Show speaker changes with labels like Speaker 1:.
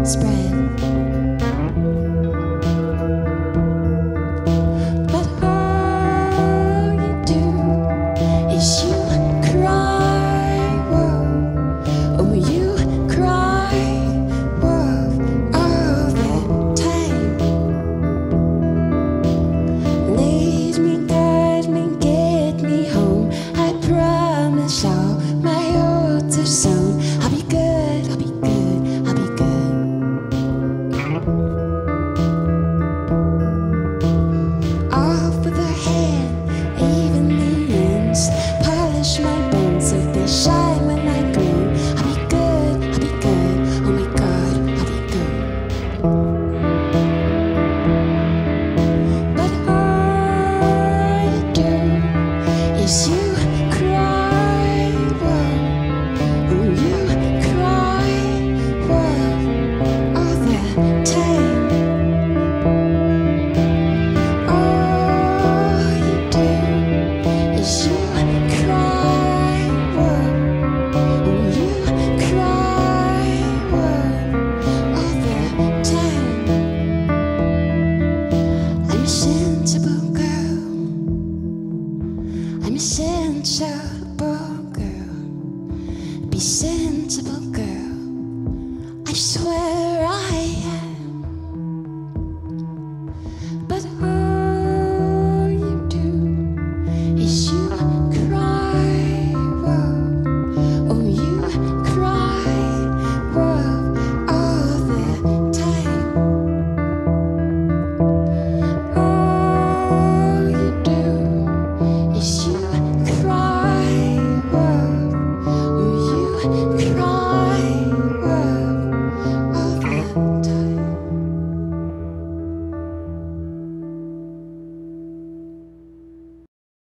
Speaker 1: spread. But all you do is you cry wolf. Oh, you cry wolf all the time. Lead me, guide me, get me home. I promise all my oats are sown. I'll be good, I'll be good, I'll be good. All for the hand, even the ends. Polish my bones so they shine when I glow. I'll be good, I'll be good, oh my God, I'll be good. But all you do is you cry wolf. Oh, you cry wolf all the time. All you do is you cry wolf. Oh, you cry wolf all the time. I'm a sensible girl. I'm a sensible girl. Be sensible, girl. I swear I am. But all you do is you cry wolf. Oh, you cry wolf